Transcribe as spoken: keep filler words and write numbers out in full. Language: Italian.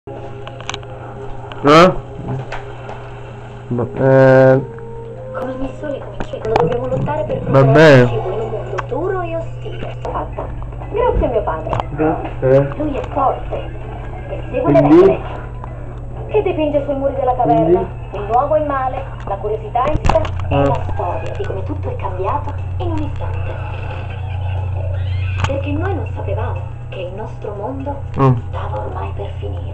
Eh? Eh... Come ogni sole cominciano, dobbiamo lottare per Vabbè. procurare cibo in un mondo duro e ostile. Fatta. Grazie a mio padre. Grazie. Lui è forte e segue le Quindi? regole. Che dipinge sui muri della caverna? Il nuovo e il male, la curiosità e Ah. la storia di come tutto è cambiato in un istante. Perché noi non sapevamo che il nostro mondo Mm. stava ormai per finire.